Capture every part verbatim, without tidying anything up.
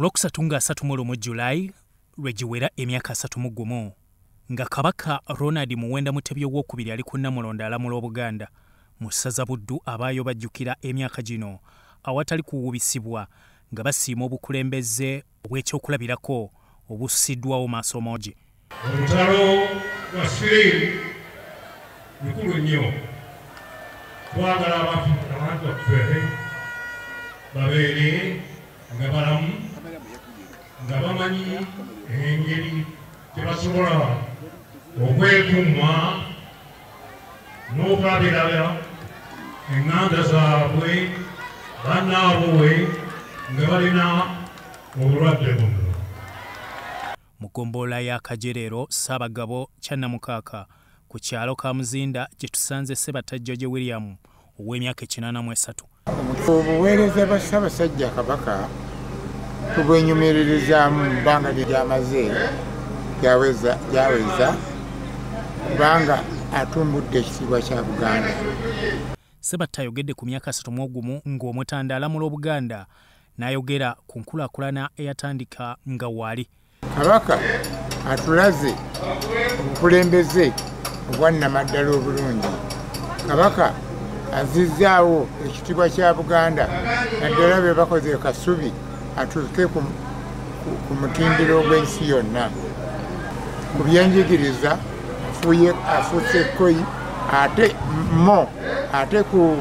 Kulwokusatu nga asatu mu lumu July lwegiwera emyaka asatu mu gumu nga Kabaka Ronald Muwenda Mutebi owokubiri ali ku Namulondo alamula Obuganda mu ssaza Buddu abaayo bajjukira emyaka gino awatali kuwubisibwa nga basiima obukulembeze obw'ekyokulabirako obussiddwawo maaso moogi. Olutalo lwa Siriri lukulu nnyo. Twagala abantu baffe babeere nga balamu nga bamanyi engeri gye basobola okwekuuma n'okulabirabira eŋŋanda zaabwe bannaabwe nga balina obulwadde buno. Mu ggombolola ya Kajerero Ssaabagabo Kyannamukaaka ku kyalo ka Muzinda gye tusanze Ssebatajja William ow'emyaka ekinaana mu esatu. Obuweereza bwa Ssaabasajja Kabaka tubwenyumirizaamu mu bbanga ly'amaze gyaweza gyaweza kubanga atumbudde ekitiibwa kya Buganda. Ssebatta ayogedde ku myaka asatu mu gumu ng'Omutanda alamula Obuganda n'ayogera ku nkulaakulana eyatandika nga waali. Kabaka atulaze obukulembeze obwannamaddala obulungi. Kabaka azizzaawo ekitiibwa kya Buganda naddala bye bakoze Kasubi atuuke ku, ku, ku mutindiro gw'ensi yonna. Ku byenjigiriza afuye afuuse ekkoyi ate mo ate ku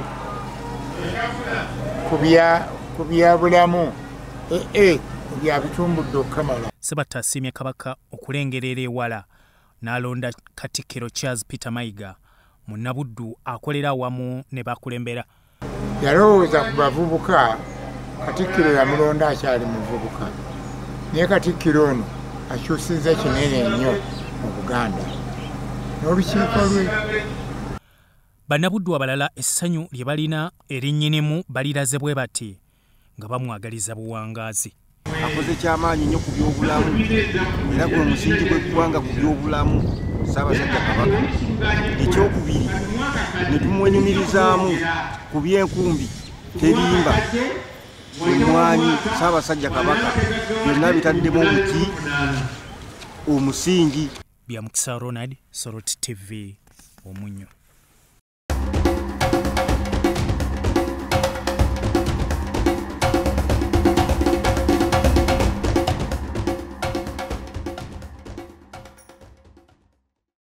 ku bya ku byabulamu ee bya bitumbudde okukamala. Ssebatta asiimye Kabaka okulengerera ewala n'alonda Katikkiro Charles Peter Mayiga Munnabuddu akolera awamu ne bakulembera. Yalowooza ku bavubuka. Katikkiro yamulonda akyali muvubuka naye Katikkiro ono akyusizza kinene nnyo mu Buganda n'olukiiko lwe. Bannabuddu abalala essanyu lye balina erinnyinimu baliraze bwe bati nga bamwagaliza buwangaazi. Akoze kyamaanyi nnyo ku byobulamu era gwe musingi gw'eggwanga ku byobulamu Ssaabasajja Kabaka. Ekyokubiri ne tumwenyumirizaamu ku by'enkumbi terimba omwanyi Ssaabasajja Kabaka byonna bitaddemu omuti omusingi. Byamukisa Ronald, Soroti T V, Omunyo.